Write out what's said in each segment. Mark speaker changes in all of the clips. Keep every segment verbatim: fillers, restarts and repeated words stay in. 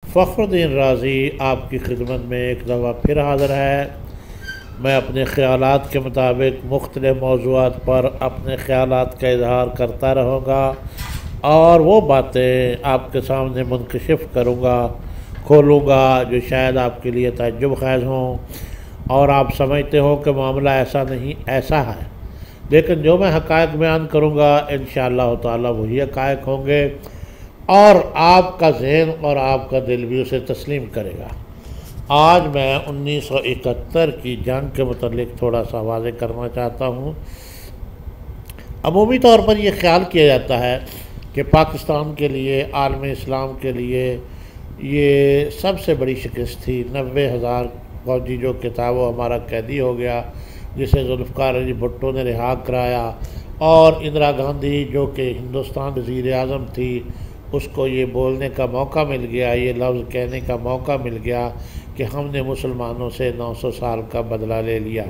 Speaker 1: فخر الدین رازی آپ کی خدمت میں ایک دفعہ پھر حاضر ہے۔ میں اپنے خیالات کے مطابق مختلف موضوعات پر اپنے خیالات کا اظہار کرتا رہوں گا اور وہ باتیں آپ کے سامنے منکشف کروں گا، کھولوں گا جو شاید آپ کے لیے تعجب خیز ہوں اور آپ سمجھتے ہو کہ معاملہ ایسا نہیں ایسا ہے، لیکن جو میں حقائق بیان کروں گا انشاءاللہ تعالی وہی حقائق ہوں گے اور آپ کا ذہن اور آپ کا دل بھی اسے تسلیم کرے گا۔ آج میں انیس سو اکہتر کی جنگ کے متعلق تھوڑا سا واضح کرنا چاہتا ہوں۔ عمومی طور پر یہ خیال کیا جاتا ہے کہ پاکستان کے لیے، عالم اسلام کے لیے یہ سب سے بڑی شکست تھی۔ نوے ہزار فوجی جو کہ تھا وہ ہمارا قیدی ہو گیا، جسے ذوالفقار علی بھٹو نے رہا کرایا، اور اندرا گاندھی جو کہ ہندوستان وزیر اعظم تھی اس کو یہ بولنے کا موقع مل گیا، یہ لفظ کہنے کا موقع مل گیا کہ ہم نے مسلمانوں سے نو سو سال کا بدلہ لے لیا۔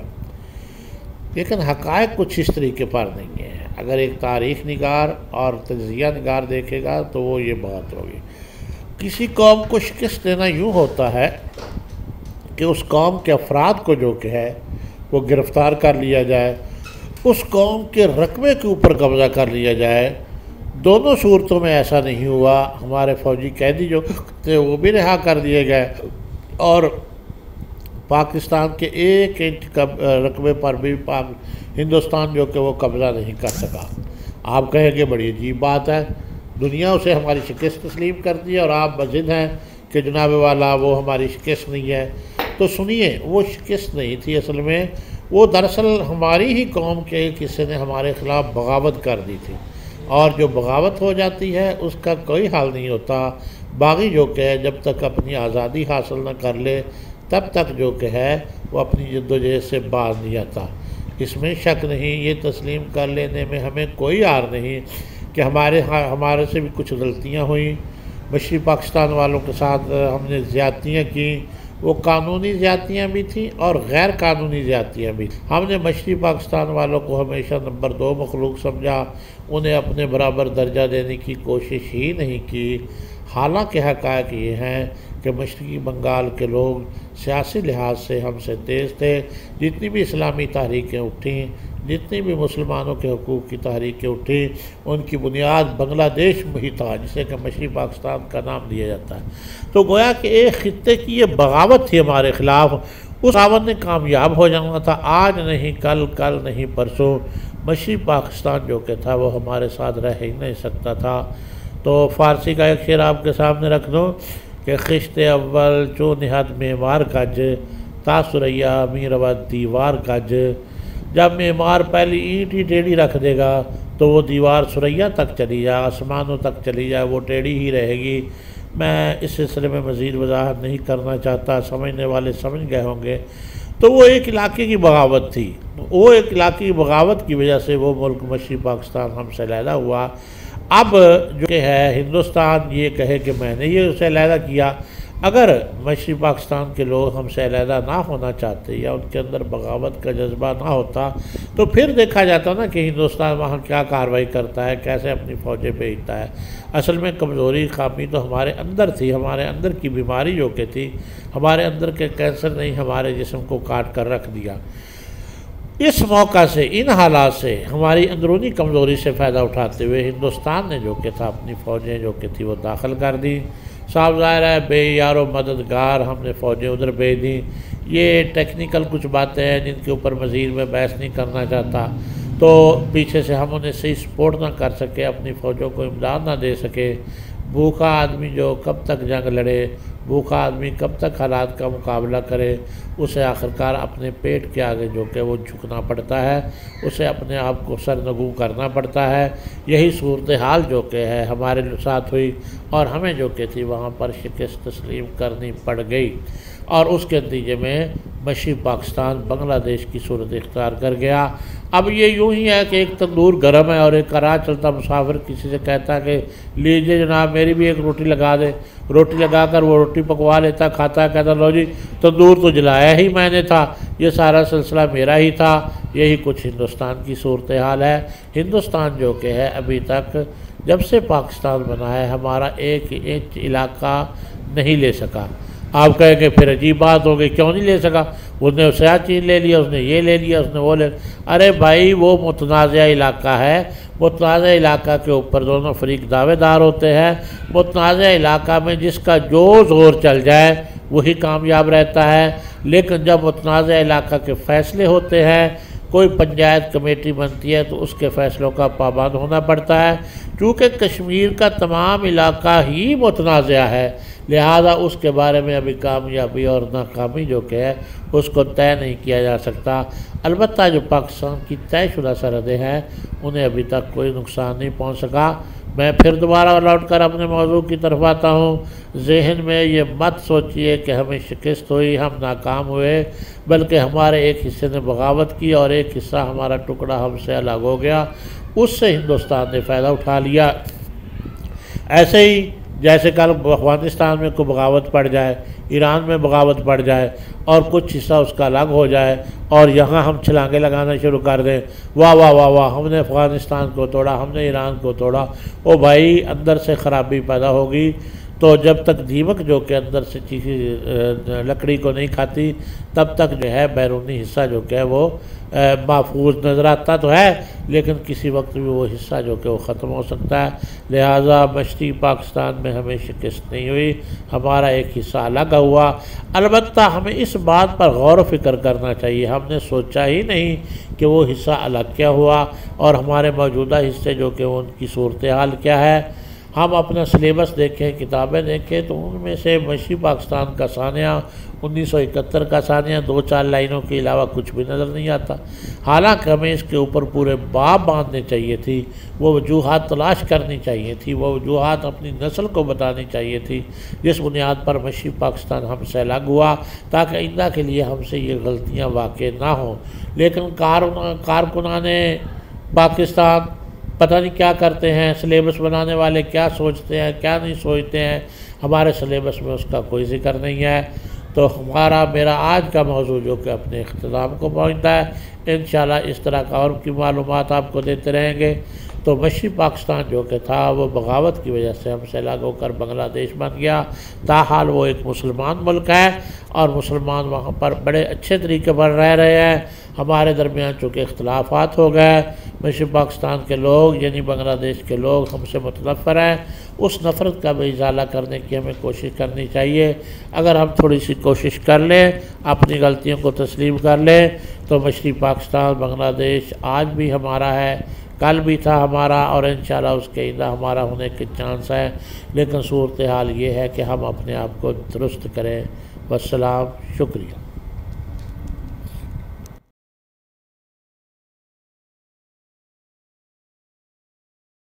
Speaker 1: لیکن حقائق کچھ اس طریقے پر نہیں ہے۔ اگر ایک تاریخ نگار اور تجزیہ نگار دیکھے گا تو وہ یہ بات ہوگی۔ کسی قوم کو شکست دینا یوں ہوتا ہے کہ اس قوم کے افراد کو جو کہ ہے وہ گرفتار کر لیا جائے، اس قوم کے رقبے کے اوپر قبضہ کر لیا جائے۔ دونوں صورتوں میں ایسا نہیں ہوا۔ ہمارے فوجی قیدی جو تھے وہ بھی رہا کر دیے گئے اور پاکستان کے ایک انچ رقبے پر بھی پاک ہندوستان جو کہ وہ قبضہ نہیں کر سکا۔ آپ کہیں گے بڑی عجیب بات ہے، دنیا اسے ہماری شکست تسلیم کرتی ہے اور آپ بضد ہیں کہ جناب والا وہ ہماری شکست نہیں ہے۔ تو سنیے، وہ شکست نہیں تھی، اصل میں وہ دراصل ہماری ہی قوم کے ایک حصے نے ہمارے خلاف بغاوت کر دی تھی، اور جو بغاوت ہو جاتی ہے اس کا کوئی حال نہیں ہوتا۔ باغی جو کہ ہے جب تک اپنی آزادی حاصل نہ کر لے تب تک جو کہ ہے وہ اپنی جد و جہد سے باز نہیں آتا۔ اس میں شک نہیں، یہ تسلیم کر لینے میں ہمیں کوئی عار نہیں کہ ہمارے ہمارے سے بھی کچھ غلطیاں ہوئیں۔ مشرقی پاکستان والوں کے ساتھ ہم نے زیادتیاں کیں، وہ قانونی زیادتیاں بھی تھیں اور غیر قانونی زیادتیاں بھی تھیں۔ ہم نے مشرقی پاکستان والوں کو ہمیشہ نمبر دو مخلوق سمجھا، انہیں اپنے برابر درجہ دینے کی کوشش ہی نہیں کی۔ حالانکہ حقائق یہ ہیں کہ مشرقی بنگال کے لوگ سیاسی لحاظ سے ہم سے تیز تھے۔ جتنی بھی اسلامی تحریکیں اٹھیں، جتنی بھی مسلمانوں کے حقوق کی تحریکیں اٹھیں، ان کی بنیاد بنگلہ دیش میں ہی تھا، جسے کہ مشرقی پاکستان کا نام دیا جاتا ہے۔ تو گویا کہ ایک خطے کی یہ بغاوت تھی ہمارے خلاف، اس بغاوت نے کامیاب ہو جانا تھا۔ آج نہیں کل، کل نہیں پرسوں مشرقی پاکستان جو کہ تھا وہ ہمارے ساتھ رہ ہی نہیں سکتا تھا۔ تو فارسی کا ایک شعر آپ کے سامنے رکھ دوں کہ خشت اول چو نہد معمار کج، تا سریا می رود دیوار کج۔ جب معمار پہلی اینٹ ہی ٹیڑھی رکھ دے گا تو وہ دیوار سریا تک چلی جائے، آسمانوں تک چلی جائے، وہ ٹیڑھی ہی رہے گی۔ میں اس سلسلے میں مزید وضاحت نہیں کرنا چاہتا، سمجھنے والے سمجھ گئے ہوں گے۔ تو وہ ایک علاقے کی بغاوت تھی، وہ ایک علاقے کی بغاوت کی وجہ سے وہ ملک مشرقی پاکستان ہم سے علیحدہ ہوا۔ اب جو کہ ہے ہندوستان یہ کہے کہ میں نے یہ اسے علیحدہ کیا۔ اگر مشرقی پاکستان کے لوگ ہم سے علیحدہ نہ ہونا چاہتے یا ان کے اندر بغاوت کا جذبہ نہ ہوتا تو پھر دیکھا جاتا نا کہ ہندوستان وہاں کیا کارروائی کرتا ہے، کیسے اپنی فوجیں بھیجتا ہے۔ اصل میں کمزوری خامی تو ہمارے اندر تھی، ہمارے اندر کی بیماری جو کہ تھی، ہمارے اندر کے کینسر نے ہمارے جسم کو کاٹ کر رکھ دیا۔ اس موقع سے، ان حالات سے، ہماری اندرونی کمزوری سے فائدہ اٹھاتے ہوئے ہندوستان نے جو کہ تھا اپنی فوجیں جو کہ تھی وہ داخل کر دیں۔ صاف ظاہر ہے بے یار و مددگار ہم نے فوجیں ادھر بھیج دیں۔ یہ ٹیکنیکل کچھ باتیں ہیں جن کے اوپر مزید میں بحث نہیں کرنا چاہتا۔ تو پیچھے سے ہم انہیں صحیح سپورٹ نہ کر سکے، اپنی فوجوں کو امداد نہ دے سکے۔ بھوکا آدمی جو کب تک جنگ لڑے، بھوکا آدمی کب تک حالات کا مقابلہ کرے، اسے آخرکار اپنے پیٹ کے آگے جو کہ وہ جھکنا پڑتا ہے، اسے اپنے آپ کو سرنگوں کرنا پڑتا ہے۔ یہی صورتحال جو کہ ہے ہمارے ساتھ ہوئی اور ہمیں جو کہ تھی وہاں پر شکست تسلیم کرنی پڑ گئی، اور اس کے نتیجے میں مشرقی پاکستان بنگلہ دیش کی صورت اختیار کر گیا۔ اب یہ یوں ہی ہے کہ ایک تندور گرم ہے اور ایک راہ چلتا مسافر کسی سے کہتا ہے کہ لیجئے جناب میری بھی ایک روٹی لگا دے، روٹی لگا کر وہ روٹی پکوا لیتا، کھاتا ہے، کہتا لو جی تندور تو جلایا ہی میں نے تھا، یہ سارا سلسلہ میرا ہی تھا۔ یہی کچھ ہندوستان کی صورتحال ہے۔ ہندوستان جو کہ ہے ابھی تک جب سے پاکستان بنا ہے ہمارا ایک انچ علاقہ نہیں لے سکا۔ آپ کہیں کہ پھر عجیب بات ہو گئی، کیوں نہیں لے سکا؟ اس نے اسے چیز لے لیا، اس نے یہ لے لیا، اس نے وہ لے لیا۔ ارے بھائی وہ متنازع علاقہ ہے، متنازع علاقہ کے اوپر دونوں فریق دعوے دار ہوتے ہیں۔ متنازع علاقہ میں جس کا جو زور چل جائے وہی کامیاب رہتا ہے، لیکن جب متنازع علاقہ کے فیصلے ہوتے ہیں، کوئی پنچایت کمیٹی بنتی ہے تو اس کے فیصلوں کا پابند ہونا پڑتا ہے۔ چونکہ کشمیر کا تمام علاقہ ہی متنازع ہے، لہذا اس کے بارے میں ابھی کامیابی اور ناکامی جو کہ ہے اس کو طے نہیں کیا جا سکتا۔ البتہ جو پاکستان کی طے شدہ سرحدیں ہیں انہیں ابھی تک کوئی نقصان نہیں پہنچ سکا۔ میں پھر دوبارہ لوٹ کر اپنے موضوع کی طرف آتا ہوں۔ ذہن میں یہ مت سوچئے کہ ہمیں شکست ہوئی، ہم ناکام ہوئے، بلکہ ہمارے ایک حصے نے بغاوت کی اور ایک حصہ ہمارا ٹکڑا ہم سے الگ ہو گیا، اس سے ہندوستان نے فائدہ اٹھا لیا۔ ایسے ہی جیسے کل افغانستان میں کوئی بغاوت پڑ جائے، ایران میں بغاوت پڑ جائے اور کچھ حصہ اس کا الگ ہو جائے اور یہاں ہم چھلانگے لگانا شروع کر دیں، واہ واہ واہ واہ ہم نے افغانستان کو توڑا، ہم نے ایران کو توڑا، او بھائی اندر سے خرابی پیدا ہوگی۔ تو جب تک دیمک جو کہ اندر سے چیخی لکڑی کو نہیں کھاتی تب تک جو ہے بیرونی حصہ جو کہ وہ محفوظ نظر آتا تو ہے، لیکن کسی وقت بھی وہ حصہ جو کہ وہ ختم ہو سکتا ہے۔ لہٰذا مشرقی پاکستان میں ہمیں شکست نہیں ہوئی، ہمارا ایک حصہ الگ ہوا۔ البتہ ہمیں اس بات پر غور و فکر کرنا چاہیے، ہم نے سوچا ہی نہیں کہ وہ حصہ الگ کیا ہوا اور ہمارے موجودہ حصے جو کہ ان کی صورتحال کیا ہے۔ ہم اپنا سلیبس دیکھیں، کتابیں دیکھیں تو ان میں سے مشرقی پاکستان کا سانحہ انیس سو اکہتر کا سانحہ دو چار لائنوں کے علاوہ کچھ بھی نظر نہیں آتا، حالانکہ ہمیں اس کے اوپر پورے باب باندھنے چاہیے تھی، وہ وجوہات تلاش کرنی چاہیے تھی، وہ وجوہات اپنی نسل کو بتانی چاہیے تھی جس بنیاد پر مشرقی پاکستان ہم سے الگ ہوا، تاکہ آئندہ کے لیے ہم سے یہ غلطیاں واقع نہ ہوں۔ لیکن کارکنان پاکستان پتہ نہیں کیا کرتے ہیں، سلیبس بنانے والے کیا سوچتے ہیں کیا نہیں سوچتے ہیں، ہمارے سلیبس میں اس کا کوئی ذکر نہیں ہے۔ تو ہمارا میرا آج کا موضوع جو کہ اپنے اختتام کو پہنچتا ہے، انشاءاللہ اس طرح کا اور کی معلومات آپ کو دیتے رہیں گے۔ تو مشرقی پاکستان جو کہ تھا وہ بغاوت کی وجہ سے ہم سے الگ ہو کر بنگلہ دیش بن گیا، تاحال وہ ایک مسلمان ملک ہے اور مسلمان وہاں پر بڑے اچھے طریقے پر رہ رہے ہیں۔ ہمارے درمیان چونکہ اختلافات ہو گئے، مشرقی پاکستان کے لوگ یعنی بنگلہ دیش کے لوگ ہم سے متنفر ہیں، اس نفرت کا بھی ازالہ کرنے کی ہمیں کوشش کرنی چاہیے۔ اگر ہم تھوڑی سی کوشش کر لیں، اپنی غلطیوں کو تسلیم کر لیں، تو مشرقی پاکستان بنگلہ دیش آج بھی ہمارا ہے، کل بھی تھا ہمارا اور انشاءاللہ اس کے آئندہ ہمارا ہونے کے چانس ہے۔ لیکن صورتحال یہ ہے کہ ہم اپنے آپ کو درست کریں۔ والسلام، شکریہ۔